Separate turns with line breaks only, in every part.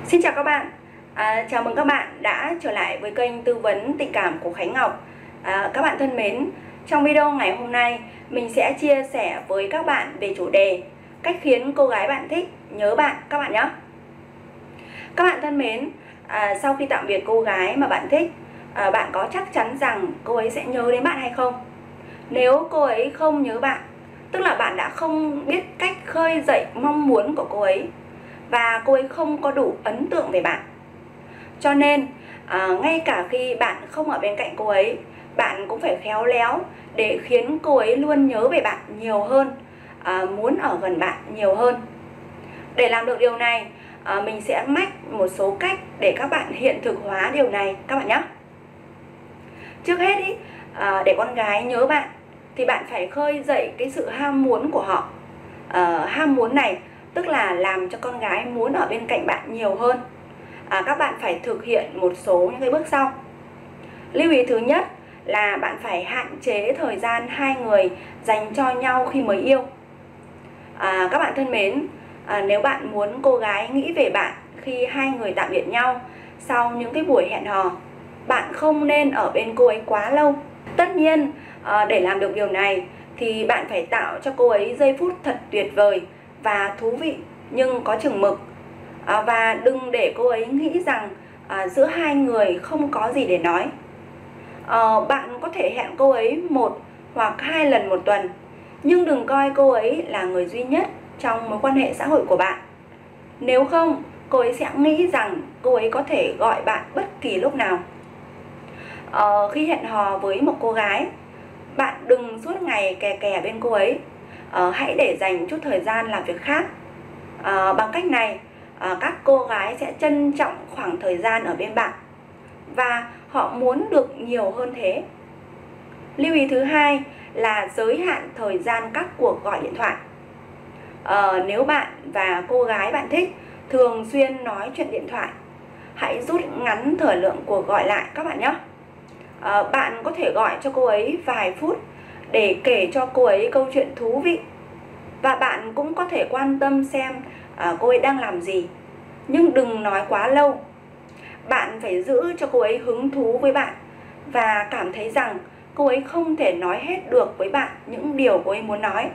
Xin chào các bạn, chào mừng các bạn đã trở lại với kênh tư vấn tình cảm của Khánh Ngọc. Các bạn thân mến, trong video ngày hôm nay mình sẽ chia sẻ với các bạn về chủ đề cách khiến cô gái bạn thích nhớ bạn các bạn nhé. Các bạn thân mến, sau khi tạm biệt cô gái mà bạn thích, bạn có chắc chắn rằng cô ấy sẽ nhớ đến bạn hay không? Nếu cô ấy không nhớ bạn, tức là bạn đã không biết cách khơi dậy mong muốn của cô ấy và cô ấy không có đủ ấn tượng về bạn. Cho nên ngay cả khi bạn không ở bên cạnh cô ấy, bạn cũng phải khéo léo để khiến cô ấy luôn nhớ về bạn nhiều hơn, muốn ở gần bạn nhiều hơn. Để làm được điều này, mình sẽ mách một số cách để các bạn hiện thực hóa điều này các bạn nhé. Trước hết để con gái nhớ bạn thì bạn phải khơi dậy cái sự ham muốn của họ. Ham muốn này tức là làm cho con gái muốn ở bên cạnh bạn nhiều hơn. Các bạn phải thực hiện một số những cái bước sau. Lưu ý thứ nhất là bạn phải hạn chế thời gian hai người dành cho nhau khi mới yêu. Các bạn thân mến, nếu bạn muốn cô gái nghĩ về bạn khi hai người tạm biệt nhau sau những cái buổi hẹn hò, bạn không nên ở bên cô ấy quá lâu. Tất nhiên, để làm được điều này thì bạn phải tạo cho cô ấy giây phút thật tuyệt vời và thú vị nhưng có chừng mực. Và đừng để cô ấy nghĩ rằng giữa hai người không có gì để nói. Bạn có thể hẹn cô ấy 1 hoặc 2 lần một tuần, nhưng đừng coi cô ấy là người duy nhất trong mối quan hệ xã hội của bạn. Nếu không, cô ấy sẽ nghĩ rằng cô ấy có thể gọi bạn bất kỳ lúc nào. Khi hẹn hò với một cô gái, bạn đừng suốt ngày kè kè bên cô ấy. Hãy để dành chút thời gian làm việc khác. Bằng cách này, các cô gái sẽ trân trọng khoảng thời gian ở bên bạn và họ muốn được nhiều hơn thế. Lưu ý thứ hai là giới hạn thời gian các cuộc gọi điện thoại. Nếu bạn và cô gái bạn thích thường xuyên nói chuyện điện thoại, hãy rút ngắn thời lượng cuộc gọi lại các bạn nhé. Bạn có thể gọi cho cô ấy vài phút để kể cho cô ấy câu chuyện thú vị. Và bạn cũng có thể quan tâm xem cô ấy đang làm gì, nhưng đừng nói quá lâu. Bạn phải giữ cho cô ấy hứng thú với bạn và cảm thấy rằng cô ấy không thể nói hết được với bạn những điều cô ấy muốn nói.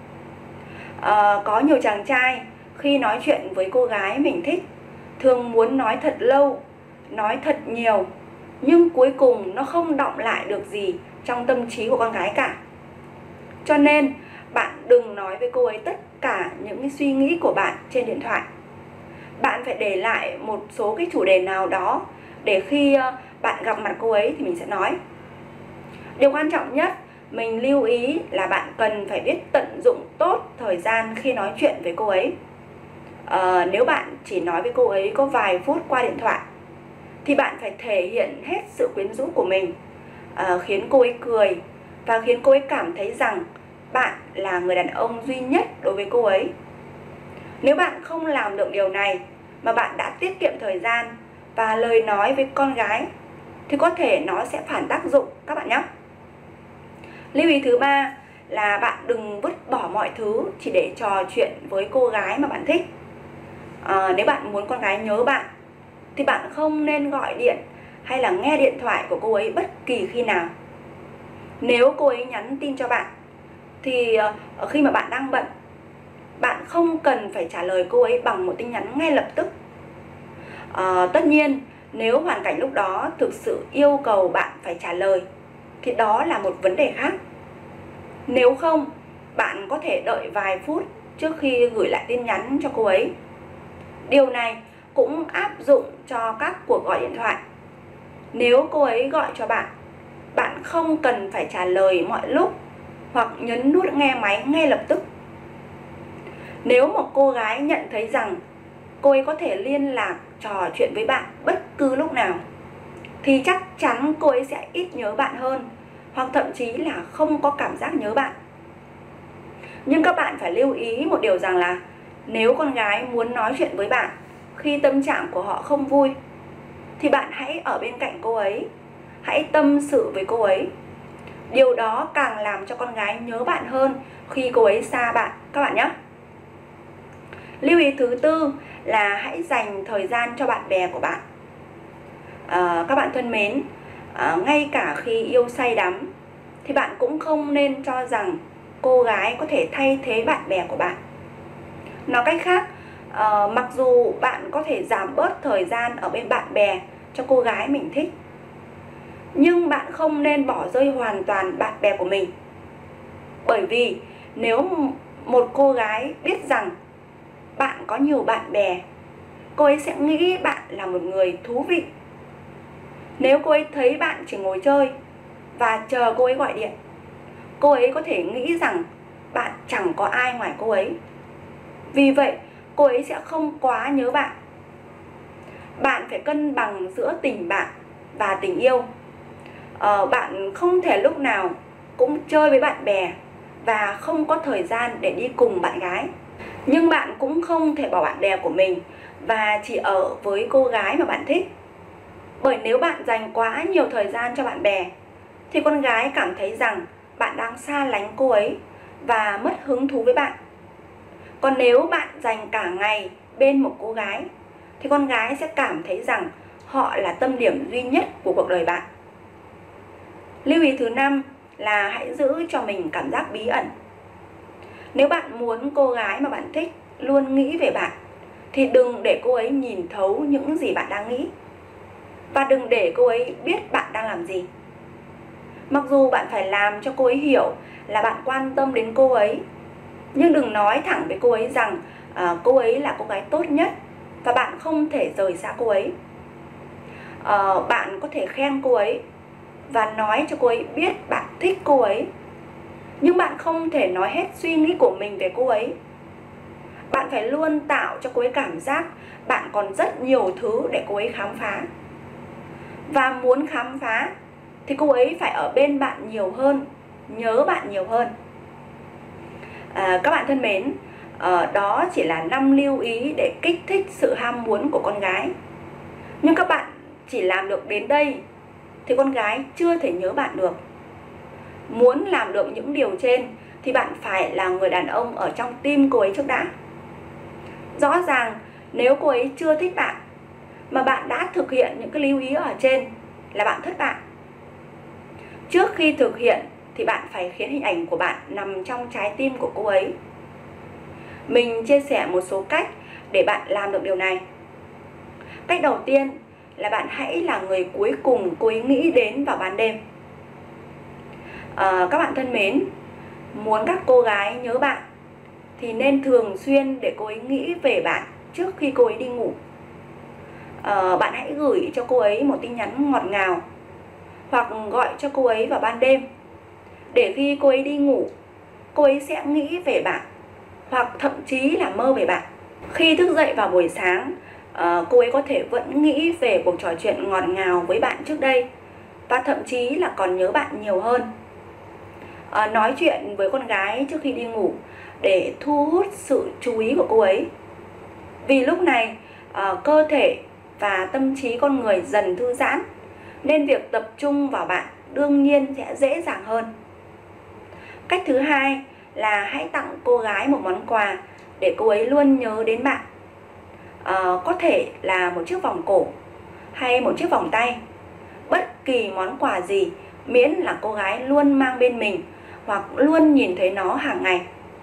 Có nhiều chàng trai khi nói chuyện với cô gái mình thích thường muốn nói thật lâu, nói thật nhiều, nhưng cuối cùng nó không đọng lại được gì trong tâm trí của con gái cả. Cho nên bạn đừng nói với cô ấy tất cả những cái suy nghĩ của bạn trên điện thoại. Bạn phải để lại một số cái chủ đề nào đó để khi bạn gặp mặt cô ấy thì mình sẽ nói. Điều quan trọng nhất mình lưu ý là bạn cần phải biết tận dụng tốt thời gian khi nói chuyện với cô ấy. Nếu bạn chỉ nói với cô ấy có vài phút qua điện thoại thì bạn phải thể hiện hết sự quyến rũ của mình, khiến cô ấy cười và khiến cô ấy cảm thấy rằng bạn là người đàn ông duy nhất đối với cô ấy. Nếu bạn không làm được điều này mà bạn đã tiết kiệm thời gian và lời nói với con gái thì có thể nó sẽ phản tác dụng các bạn nhé. Lưu ý thứ ba là bạn đừng vứt bỏ mọi thứ chỉ để trò chuyện với cô gái mà bạn thích. Nếu bạn muốn con gái nhớ bạn thì bạn không nên gọi điện hay là nghe điện thoại của cô ấy bất kỳ khi nào. Nếu cô ấy nhắn tin cho bạn thì khi mà bạn đang bận, bạn không cần phải trả lời cô ấy bằng một tin nhắn ngay lập tức. Tất nhiên, nếu hoàn cảnh lúc đó thực sự yêu cầu bạn phải trả lời thì đó là một vấn đề khác. Nếu không, bạn có thể đợi vài phút trước khi gửi lại tin nhắn cho cô ấy. Điều này cũng áp dụng cho các cuộc gọi điện thoại. Nếu cô ấy gọi cho bạn, bạn không cần phải trả lời mọi lúc hoặc nhấn nút nghe máy ngay lập tức. Nếu một cô gái nhận thấy rằng cô ấy có thể liên lạc trò chuyện với bạn bất cứ lúc nào thì chắc chắn cô ấy sẽ ít nhớ bạn hơn, hoặc thậm chí là không có cảm giác nhớ bạn. Nhưng các bạn phải lưu ý một điều rằng là nếu con gái muốn nói chuyện với bạn khi tâm trạng của họ không vui thì bạn hãy ở bên cạnh cô ấy, hãy tâm sự với cô ấy. Điều đó càng làm cho con gái nhớ bạn hơn khi cô ấy xa bạn các bạn nhé. Lưu ý thứ tư là hãy dành thời gian cho bạn bè của bạn. Các bạn thân mến, ngay cả khi yêu say đắm thì bạn cũng không nên cho rằng cô gái có thể thay thế bạn bè của bạn. Nói cách khác, mặc dù bạn có thể giảm bớt thời gian ở bên bạn bè cho cô gái mình thích, nhưng bạn không nên bỏ rơi hoàn toàn bạn bè của mình. Bởi vì nếu một cô gái biết rằng bạn có nhiều bạn bè, cô ấy sẽ nghĩ bạn là một người thú vị. Nếu cô ấy thấy bạn chỉ ngồi chơi và chờ cô ấy gọi điện, cô ấy có thể nghĩ rằng bạn chẳng có ai ngoài cô ấy. Vì vậy, cô ấy sẽ không quá nhớ bạn. Bạn phải cân bằng giữa tình bạn và tình yêu. Bạn không thể lúc nào cũng chơi với bạn bè và không có thời gian để đi cùng bạn gái. Nhưng bạn cũng không thể bỏ bạn bè của mình và chỉ ở với cô gái mà bạn thích. Bởi nếu bạn dành quá nhiều thời gian cho bạn bè thì con gái cảm thấy rằng bạn đang xa lánh cô ấy và mất hứng thú với bạn. Còn nếu bạn dành cả ngày bên một cô gái thì con gái sẽ cảm thấy rằng họ là tâm điểm duy nhất của cuộc đời bạn. Lưu ý thứ 5 là hãy giữ cho mình cảm giác bí ẩn. Nếu bạn muốn cô gái mà bạn thích luôn nghĩ về bạn thì đừng để cô ấy nhìn thấu những gì bạn đang nghĩ. Và đừng để cô ấy biết bạn đang làm gì. Mặc dù bạn phải làm cho cô ấy hiểu là bạn quan tâm đến cô ấy, nhưng đừng nói thẳng với cô ấy rằng cô ấy là cô gái tốt nhất và bạn không thể rời xa cô ấy. Bạn có thể khen cô ấy và nói cho cô ấy biết bạn thích cô ấy, nhưng bạn không thể nói hết suy nghĩ của mình về cô ấy. Bạn phải luôn tạo cho cô ấy cảm giác bạn còn rất nhiều thứ để cô ấy khám phá. Và muốn khám phá thì cô ấy phải ở bên bạn nhiều hơn, nhớ bạn nhiều hơn. Các bạn thân mến, đó chỉ là 5 lưu ý để kích thích sự ham muốn của con gái. Nhưng các bạn chỉ làm được đến đây thì con gái chưa thể nhớ bạn được. Muốn làm được những điều trên thì bạn phải là người đàn ông ở trong tim cô ấy trước đã. Rõ ràng nếu cô ấy chưa thích bạn mà bạn đã thực hiện những cái lưu ý ở trên là bạn thất bại. Trước khi thực hiện thì bạn phải khiến hình ảnh của bạn nằm trong trái tim của cô ấy. Mình chia sẻ một số cách để bạn làm được điều này. Cách đầu tiên là bạn hãy là người cuối cùng cô ấy nghĩ đến vào ban đêm. Các bạn thân mến, muốn các cô gái nhớ bạn thì nên thường xuyên để cô ấy nghĩ về bạn trước khi cô ấy đi ngủ. Bạn hãy gửi cho cô ấy một tin nhắn ngọt ngào hoặc gọi cho cô ấy vào ban đêm, để khi cô ấy đi ngủ, cô ấy sẽ nghĩ về bạn hoặc thậm chí là mơ về bạn. Khi thức dậy vào buổi sáng, cô ấy có thể vẫn nghĩ về cuộc trò chuyện ngọt ngào với bạn trước đây và thậm chí là còn nhớ bạn nhiều hơn. Nói chuyện với con gái trước khi đi ngủ để thu hút sự chú ý của cô ấy. Vì lúc này cơ thể và tâm trí con người dần thư giãn, nên việc tập trung vào bạn đương nhiên sẽ dễ dàng hơn. Cách thứ hai là hãy tặng cô gái một món quà để cô ấy luôn nhớ đến bạn. Có thể là một chiếc vòng cổ hay một chiếc vòng tay. Bất kỳ món quà gì miễn là cô gái luôn mang bên mình hoặc luôn nhìn thấy nó hàng ngày.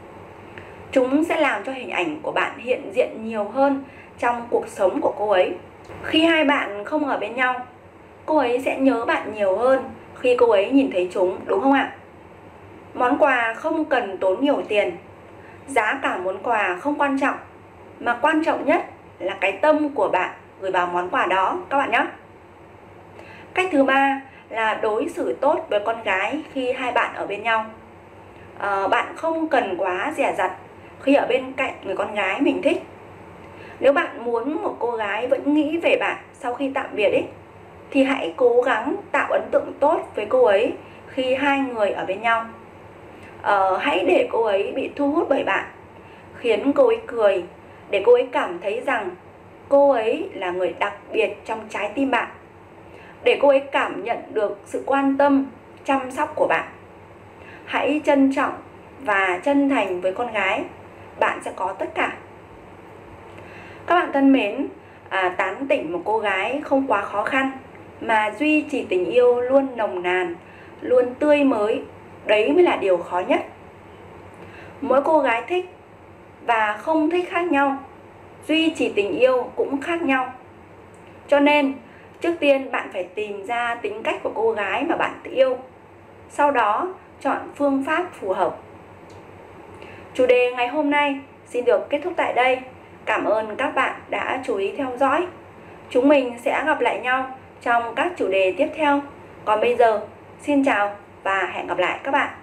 Chúng sẽ làm cho hình ảnh của bạn hiện diện nhiều hơn trong cuộc sống của cô ấy. Khi hai bạn không ở bên nhau, cô ấy sẽ nhớ bạn nhiều hơn khi cô ấy nhìn thấy chúng, đúng không ạ? Món quà không cần tốn nhiều tiền. Giá cả món quà không quan trọng, mà quan trọng nhất là cái tâm của bạn gửi vào món quà đó các bạn nhé. Cách thứ ba là đối xử tốt với con gái khi hai bạn ở bên nhau. Bạn không cần quá dè dặt khi ở bên cạnh người con gái mình thích. Nếu bạn muốn một cô gái vẫn nghĩ về bạn sau khi tạm biệt ấy, thì hãy cố gắng tạo ấn tượng tốt với cô ấy khi hai người ở bên nhau. Hãy để cô ấy bị thu hút bởi bạn, khiến cô ấy cười, để cô ấy cảm thấy rằng cô ấy là người đặc biệt trong trái tim bạn, để cô ấy cảm nhận được sự quan tâm, chăm sóc của bạn. Hãy trân trọng và chân thành với con gái, bạn sẽ có tất cả. Các bạn thân mến, tán tỉnh một cô gái không quá khó khăn mà duy trì tình yêu luôn nồng nàn, luôn tươi mới, đấy mới là điều khó nhất. Mỗi cô gái thích và không thích khác nhau, duy trì tình yêu cũng khác nhau. Cho nên, trước tiên bạn phải tìm ra tính cách của cô gái mà bạn yêu. Sau đó, chọn phương pháp phù hợp. Chủ đề ngày hôm nay xin được kết thúc tại đây. Cảm ơn các bạn đã chú ý theo dõi. Chúng mình sẽ gặp lại nhau trong các chủ đề tiếp theo. Còn bây giờ, xin chào và hẹn gặp lại các bạn.